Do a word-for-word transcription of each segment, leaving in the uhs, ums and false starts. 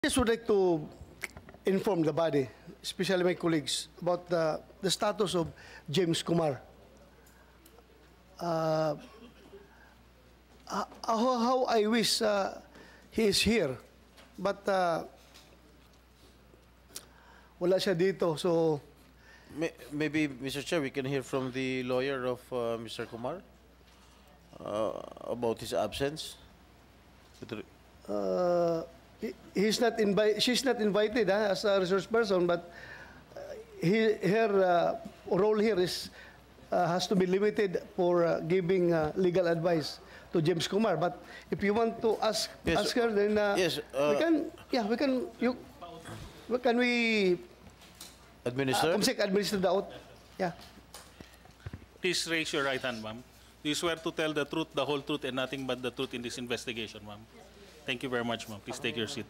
just would like to inform the body, especially my colleagues, about the, the status of James Kumar. Uh, how, how I wish uh, he is here, but uh, wala siya dito, so... Maybe, Mister Chair, we can hear from the lawyer of uh, Mister Kumar uh, about his absence. Uh, he, he's not invited. She's not invited huh, as a resource person, but he, her uh, role here is uh, has to be limited for uh, giving uh, legal advice to James Kumar. But if you want to ask yes, ask her, then uh, yes, uh, we can. Yeah, we can. You can we administer? Uh, administer the oath. Yeah. Please raise your right hand, ma'am. Do you swear to tell the truth, the whole truth, and nothing but the truth in this investigation, ma'am? Thank you very much, ma'am. Please take your seat.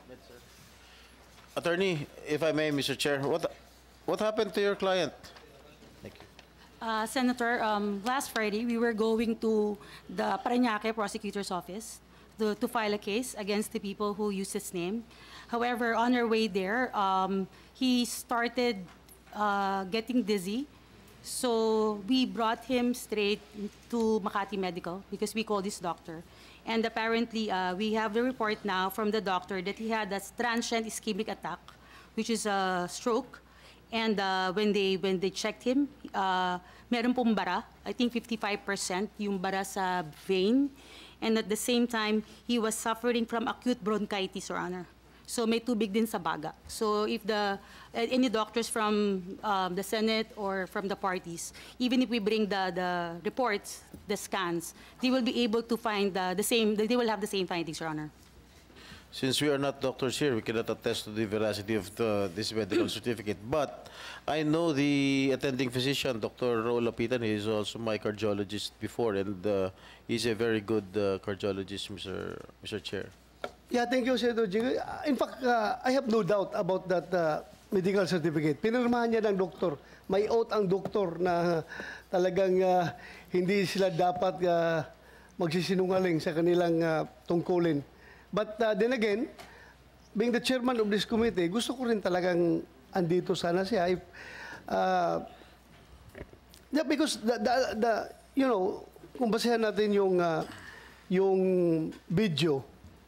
Attorney, if I may, Mister Chair, what what happened to your client? Thank you. Uh, Senator, um, last Friday, we were going to the Parañaque prosecutor's office to, to file a case against the people who used his name. However, on our way there, um, he started uh, getting dizzy. So we brought him straight to Makati Medical because we called his doctor. And apparently, uh, we have the report now from the doctor that he had a transient ischemic attack, which is a stroke. And uh, when they when they checked him, uh, meron pong bara. I think fifty-five percent yung bara sa vein. And at the same time, he was suffering from acute bronchitis, Your Honor. So may tubig din sa baga. So if the uh, any doctors from um, the Senate or from the parties, even if we bring the the reports, the scans, they will be able to find the, the same. They will have the same findings, Your Honor. Since we are not doctors here, we cannot attest to the veracity of the, this medical certificate. But I know the attending physician, Doctor Raul Lapitan, he is also my cardiologist before, and uh, he's a very good uh, cardiologist, Mister Mister Chair. Yeah, thank you, Senator Jing. In fact, uh, I have no doubt about that uh, medical certificate. Pinirmahan niya ng doktor. May oath ang doktor na talagang uh, hindi sila dapat uh, magsisinungaling sa kanilang uh, tungkulin. But uh, then again, being the chairman of this committee, gusto ko rin talagang andito sana siya. If, uh, yeah, because the, the, the, you know, kung basehan natin yung, uh, yung video,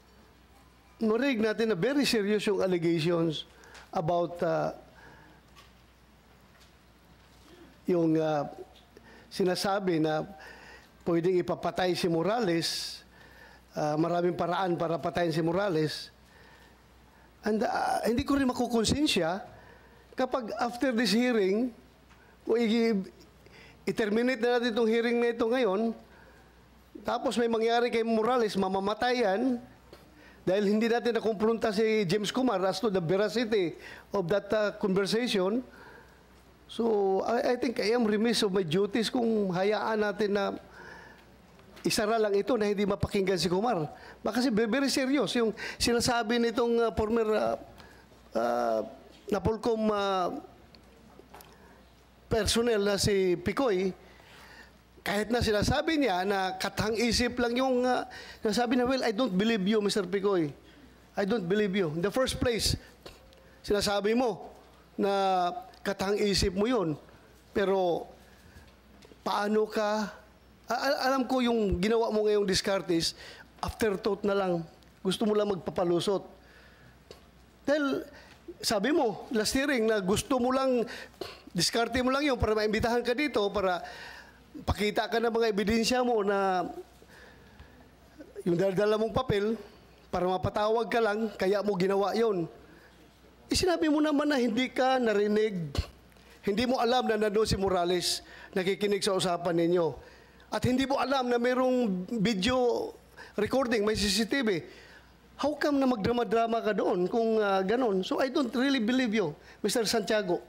narinig natin na very serious yung allegations about uh, yung uh, sinasabi na pwedeng ipapatay si Morales, uh, maraming paraan para patayin si Morales. And uh, hindi ko rin makukonsensya kapag after this hearing, kung i-terminate na natin itong hearing na ito ngayon, tapos may mangyari kay Morales, mamamatayan, dahil hindi natin nakumpronta si James Kumar as to the veracity of that uh, conversation. So, I, I think I am remiss of my duties kung hayaan natin na isara lang ito na hindi mapakinggan si Kumar. Kasi very serious yung sinasabi nitong uh, former uh, uh, Napolcom uh, personnel na si Picoy. Kahit na sinasabi niya na katang-isip lang yung uh, sinasabi na, well, I don't believe you, Mister Picoy. I don't believe you. In the first place, sinasabi mo na katang-isip mo yun. Pero, paano ka, al alam ko yung ginawa mo ngayong discartes, afterthought na lang. Gusto mo lang magpapalusot. Dahil, sabi mo, last hearing, na gusto mo lang, diskarte mo lang yun para maimbitahan ka dito, para pakita ka ng mga ebidensya mo na yung dala mong papel para mapatawag ka lang, kaya mo ginawa yon. Isinabi mo naman na hindi ka narinig, hindi mo alam na nandun si Morales nakikinig sa usapan ninyo. At hindi mo alam na mayroong video recording, may C C T V. How come na magdrama-drama ka doon kung uh, ganon? So I don't really believe you, Mister Santiago.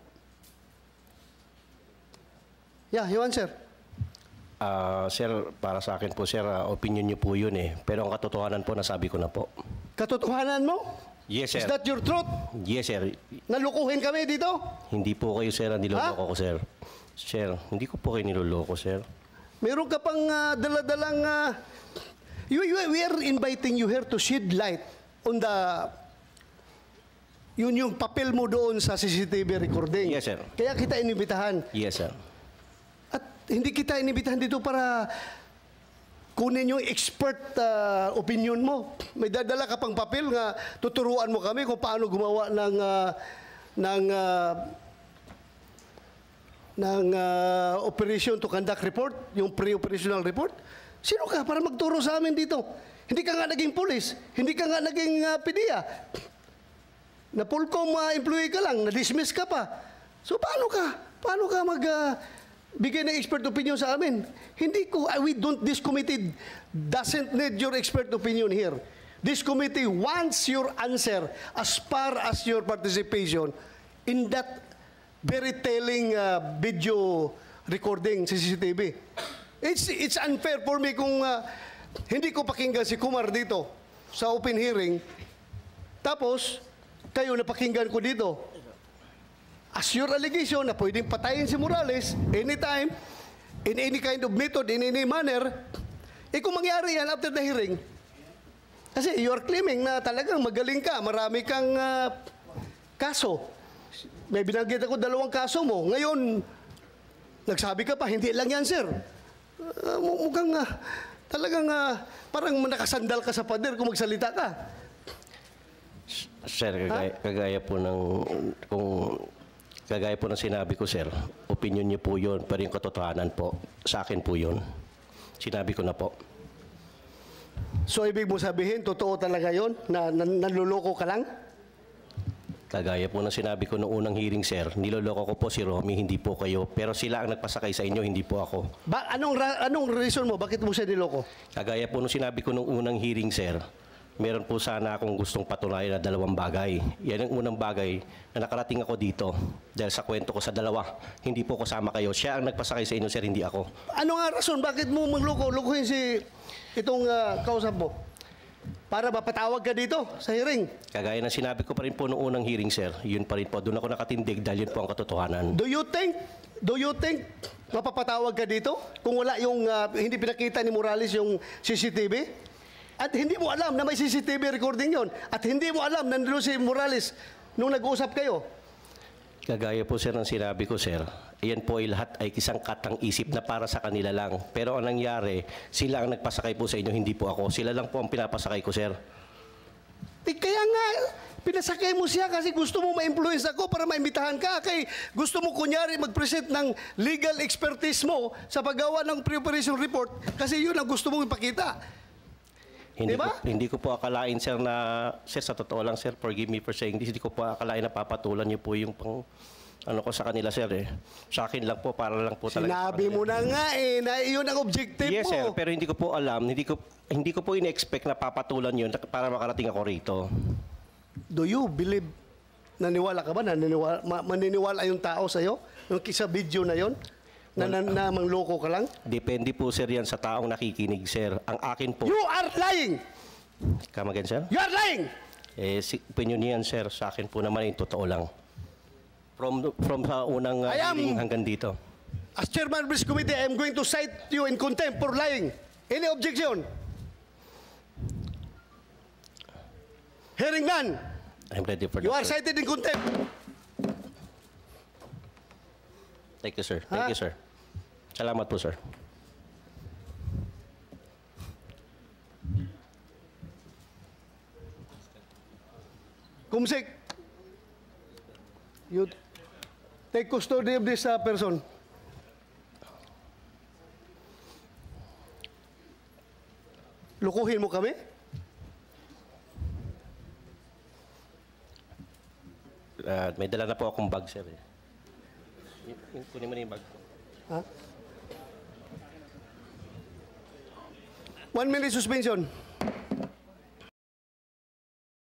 Yeah, you answer. Uh, sir, para sa akin po, sir, uh, opinion niyo po yun eh. Pero ang katotohanan po, nasabi ko na po. Katotohanan mo? Yes, sir. Is that your truth? Yes, sir. Nalukuhin kami dito? Hindi po kayo, sir, ang niloloko ko, sir. Sir, hindi ko po kayo niloloko, sir. Meron ka pang uh, daladalang... Uh, you, you, we are inviting you here to shed light on the Yun yung papel mo doon sa C C T V recording. Yes, sir. Kaya kita inibitahan. Yes, sir. At hindi kita inibitahan dito para kunin yung expert ah, opinion mo. May dadala ka pang papel nga tuturuan mo kami kung paano gumawa ng ah, ng ah, ng ah, operation to conduct report, yung pre-operational report. Sino ka para magturo sa amin dito? Hindi ka nga naging pulis, hindi ka nga naging uh, P D E A. Na Pulcom uh, employee ka lang, na-dismiss ka pa. So paano ka? Paano ka mag uh, bigay ng expert opinion sa amin? Hindi ko, uh, we don't, this committee doesn't need your expert opinion here. This committee wants your answer as far as your participation in that very telling uh, video recording sa C C T V. It's, it's unfair for me kung uh, hindi ko pakinggan si Kumar dito sa open hearing, tapos kayo napakinggan ko dito. As your allegation na pwedeng patayin si Morales anytime, in any kind of method, in any manner, eh kung mangyari yan after the hearing, kasi you are claiming na talagang magaling ka, marami kang uh, kaso. May binanggit ako dalawang kaso mo. Ngayon, nagsabi ka pa, hindi lang yan, sir. Uh, mukhang uh, talagang uh, parang nakasandal ka sa pader kung magsalita ka. Sir, kagaya, kagaya po ng kung kagaya po ng sinabi ko, sir, opinion niyo po 'yon, pero yung katotohanan po sa akin po 'yon. Sinabi ko na po. So ibig mo sabihin totoo talaga 'yon na, na nanloloko ka lang? Kagaya po ng sinabi ko noong unang hearing, sir, niloloko ko po si Romy, hindi po kayo, pero sila ang nagpasakay sa inyo, hindi po ako. Ba anong ra- anong reason mo bakit mo siya niloko? Kagaya po nung sinabi ko noong unang hearing, sir, meron po sana akong gustong patunayan na dalawang bagay. Yan ang unang bagay na nakarating ako dito dahil sa kwento ko sa dalawa. Hindi po kasama kayo. Siya ang nagpasakay sa inyo, sir, hindi ako. Ano nga rason bakit mo mangloko? Lokohin si itong uh, kausap mo? Para mapatawag ka dito sa hearing. Kagaya ng sinabi ko pa rin po noong unang hearing, sir, yun pa rin po. Doon ako nakatindig dahil yun po ang katotohanan. Do you think, do you think mapapatawag ka dito kung wala yung, uh, hindi pinakita ni Morales yung C C T V? At hindi mo alam na may C C T V recording yon. At hindi mo alam na nandun si Morales nung nag-uusap kayo. Kagaya po, sir, ng sinabi ko, sir, iyan po ay lahat ay isang katang isip na para sa kanila lang. Pero ang nangyari, sila ang nagpasakay po sa inyo, hindi po ako. Sila lang po ang pinapasakay ko, sir. Eh, kaya nga, pinasakay mo siya kasi gusto mo ma-influence ako para maimbitahan ka. Kay gusto mo kunyari mag-present ng legal expertise mo sa paggawa ng pre-operation report kasi yun ang gusto mong ipakita. Hindi, Diba? ko, hindi ko po akalain, sir, na, sir, sa totoo lang, sir, forgive me for saying this, hindi ko po akalain na papatulan niyo po yung pang, ano ko sa kanila, sir, eh. Sa akin lang po, para lang po talaga. Sinabi mo na nga eh, na yun ang objective Yes, mo. sir, pero hindi ko po alam, hindi ko, hindi ko po in-expect na papatulan yun para makarating ako rito. Do you believe, naniwala ka ba, naniniwala, ma- maniniwala yung tao sa'yo? Yung sa video na yon na, na, na mangloko ka lang? Depende po, sir, yan sa taong nakikinig, sir. Ang akin po, You are lying! come again, sir? You are lying! Eh, si, opinion niyan, sir, sa akin po naman yung totoo lang. From, from sa unang uh, I am- hearing hanggang dito. As chairman of this committee, I am going to cite you in contempt for lying. Any objection? Hearing none. I'm ready for You that, are sir. cited in contempt. Thank you, sir. Thank Ha? you, sir. Salamat po, sir. Kumsik, you take custody of this uh, person. Lukuhin mo kami? Uh, may dala na po akong bag, sir. Eh. Y- y- Kunin mo na yung bag ko. One minute suspension.